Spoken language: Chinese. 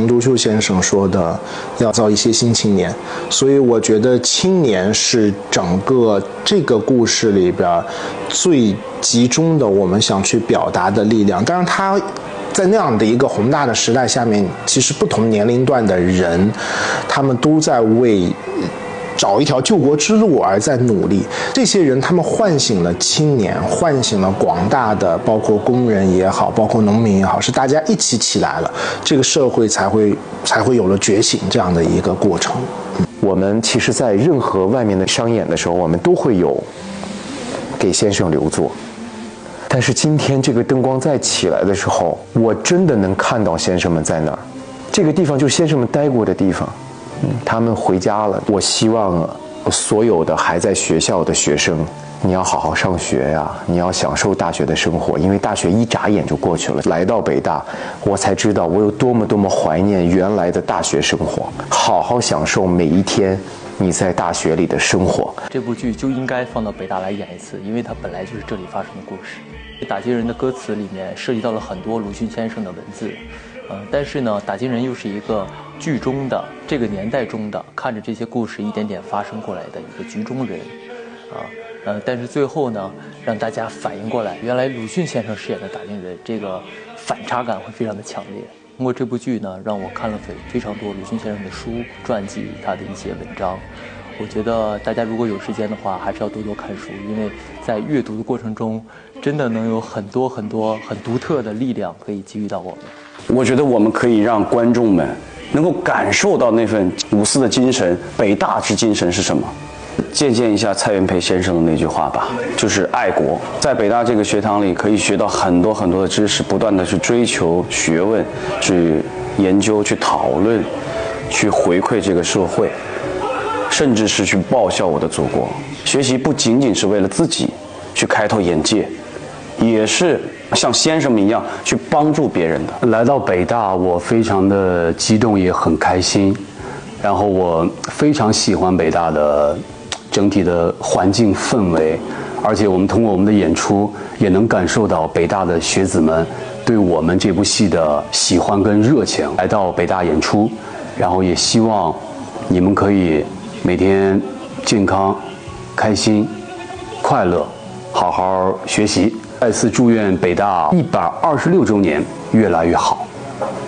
独秀先生说的，要造一些新青年。所以我觉得青年是整个这个故事里边最集中的我们想去表达的力量。当然他在那样的一个宏大的时代下面，其实不同年龄段的人，他们都在为找一条救国之路而在努力。这些人他们唤醒了青年，唤醒了广大的包括工人也好，包括农民也好，是大家一起起来了，这个社会才会有了觉醒这样的一个过程。 我们其实在任何外面的商演的时候，我们都会有给先生留座，但是今天这个灯光再起来的时候，我真的能看到先生们在那儿。这个地方就是先生们待过的地方，他们回家了。我希望所有的还在学校的学生，你要好好上学呀，你要享受大学的生活，因为大学一眨眼就过去了。来到北大，我才知道我有多么怀念原来的大学生活，好好享受每一天你在大学里的生活。 这部剧就应该放到北大来演一次，因为它本来就是这里发生的故事。打金人的歌词里面涉及到了很多鲁迅先生的文字，但是呢，打金人又是一个剧中的这个年代中的看着这些故事一点点发生过来的一个局中人，但是最后呢，让大家反应过来，原来鲁迅先生饰演的打金人，这个反差感会非常的强烈。通过这部剧呢，让我看了非常多鲁迅先生的书、传记，他的一些文章。我觉得大家如果有时间的话，还是要多多看书，因为在阅读的过程中，真的能有很多很独特的力量可以给予到我们。 我觉得我们可以让观众们能够感受到那份五四的精神，北大之精神是什么？借鉴一下蔡元培先生的那句话吧，就是爱国。在北大这个学堂里，可以学到很多的知识，不断的去追求学问，去研究，去讨论，去回馈这个社会，甚至是去报效我的祖国。学习不仅仅是为了自己去开拓眼界，也是像先生们一样去帮助别人的。 来到北大，我非常的激动，也很开心。然后我非常喜欢北大的整体的环境氛围，而且我们通过我们的演出，也能感受到北大的学子们对我们这部戏的喜欢跟热情。来到北大演出，然后也希望你们可以每天健康、开心、快乐，好好学习。再次祝愿北大126周年越来越好。